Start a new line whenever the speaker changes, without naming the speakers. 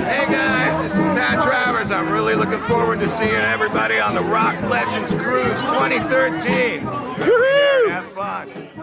Hey guys, this is Travers. I'm really looking forward to seeing everybody on the Rock Legends Cruise 2013. Woohoo! Have fun.